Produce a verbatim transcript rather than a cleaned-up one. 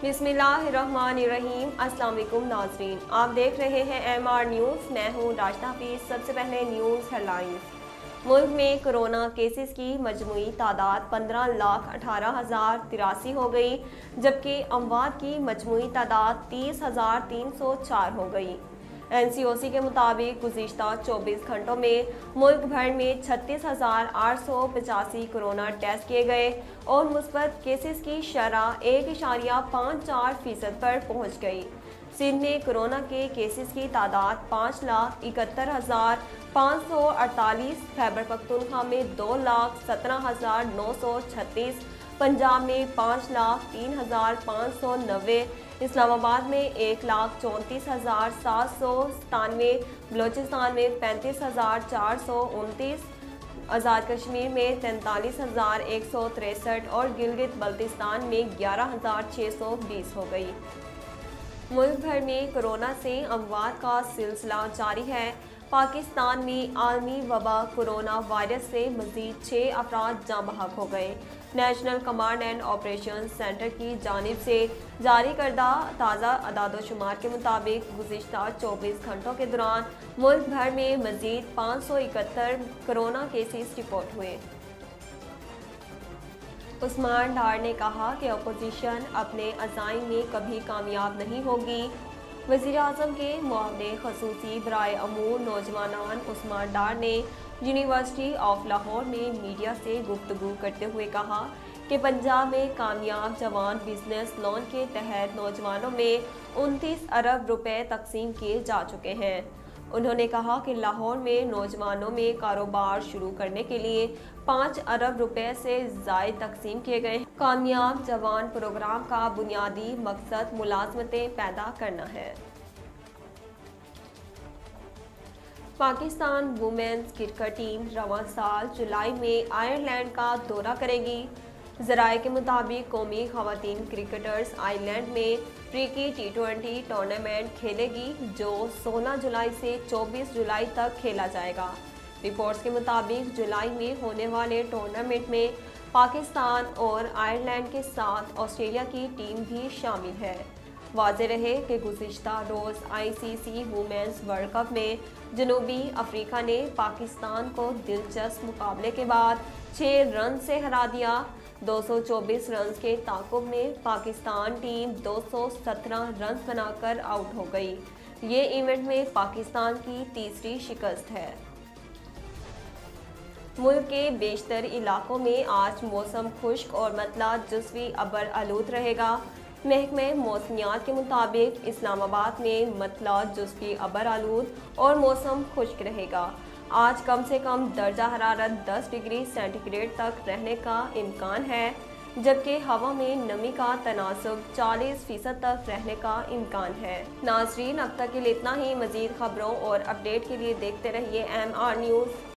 बिस्मिल्लाहिर्रहमानिर्रहीम। अस्सलाम वालेकुम नाज़रीन, आप देख रहे हैं एम आर न्यूज़। मैं हूँ राशिदा हफीज। सबसे पहले न्यूज़ हेडलाइंस। मुल्क में कोरोना केसेस की मजमूई तादाद पंद्रह लाख अठारह हज़ार तिरासी हो गई, जबकि अमवात की मजमूई तादाद तीस हज़ार तीन सौ चार हो गई। एन सी ओ सी के मुताबिक गुज़िश्ता चौबीस घंटों में मुल्क भर में छत्तीस हज़ार आठ सौ पचासी कोरोना टेस्ट किए गए और मुस्बत केसेस की शरह एक इशारिया पाँच चार फीसद पर पहुँच गई। सिंध में कोरोना के केसेस की तादाद पाँच लाख इकहत्तर हज़ार पाँच सौ अड़तालीस, खैबर पख्तूनख्वा में दो लाख सत्रह हज़ार नौ सौ छत्तीस, पंजाब में पाँच लाख तीन हज़ार पाँच सौ नब्बे, इस्लामाबाद में एक लाख चौंतीस हज़ार सात सौ सतानवे, बलोचिस्तान में पैंतीस हज़ार चार सौ उनतीस, आज़ाद कश्मीर में तैंतालीस हज़ार एक सौ तिरसठ और गिलगित बल्तिस्तान में ग्यारह हज़ार छः सौ बीस हो गई। मुल्क भर में कोरोना से अमवात का सिलसिला जारी है। पाकिस्तान में आलमी वबा कोरोना वायरस से मज़ीद छः अफराद जाँ बहक हो गए। National command and operation centre की जानिब से जारी करदा ताज़ा अदाद-ओ-शुमार के मुताबिक गुज़िश्ता चौबीस घंटों के दौरान मुल्क भर में मज़ीद पाँच सौ इकहत्तर कोरोना केसेस रिपोर्ट हुए। उस्मान डार ने कहा कि अपोजिशन अपने अज़ाइम में कभी कामयाब नहीं होगी। वज़ीर आज़म के मुआवने ख़ुसूसी बराए अमूर नौजवानान उस्मान डार ने यूनिवर्सिटी ऑफ लाहौर में मीडिया से गुफ्तगू करते हुए कहा कि पंजाब में कामयाब जवान बिजनेस लोन के तहत नौजवानों में उनतीस अरब रुपए तकसीम किए जा चुके हैं। उन्होंने कहा कि लाहौर में नौजवानों में कारोबार शुरू करने के लिए पाँच अरब रुपए से ज़ायद तकसीम किए गए। कामयाब जवान प्रोग्राम का बुनियादी मकसद मुलाजमतें पैदा करना है। पाकिस्तान वुमेन्स क्रिकेट टीम रवां साल जुलाई में आयरलैंड का दौरा करेगी। ज़राए के मुताबिक कौमी ख़वातीन क्रिकेटर्स आयरलैंड में प्रीकी टी ट्वेंटी टूर्नामेंट खेलेगी, जो सोलह जुलाई से चौबीस जुलाई तक खेला जाएगा। रिपोर्ट्स के मुताबिक जुलाई में होने वाले टूर्नामेंट में पाकिस्तान और आयरलैंड के साथ ऑस्ट्रेलिया की टीम भी शामिल है। वाज़े रहे कि गुज़िश्ता रोज़ I C C women's world cup में जनूबी अफ्रीका ने पाकिस्तान को दिलचस्प मुकाबले के बाद छः रन से हरा दिया। दो सौ चौबीस रन के ताक़ुब में पाकिस्तान टीम दो सौ सत्रह रन बनाकर आउट हो गई। ये इवेंट में पाकिस्तान की तीसरी शिकस्त है। मुल्क के बेशतर इलाकों में आज मौसम खुश्क और मतला जुज़वी अबर आलूद रहेगा। महकमे मौसमियात के मुताबिक इस्लामाबाद में मतला जुज़वी अबर आलूद और मौसम खुश्क रहेगा। आज कम से कम दर्जा हरारत दस डिग्री सेंटीग्रेड तक रहने का इम्कान है, जबकि हवा में नमी का तनासब चालीस फीसद तक रहने का इम्कान है। नाज़रीन, अब तक के लिए इतना ही। मज़ीद खबरों और अपडेट के लिए देखते रहिए एम आर न्यूज़।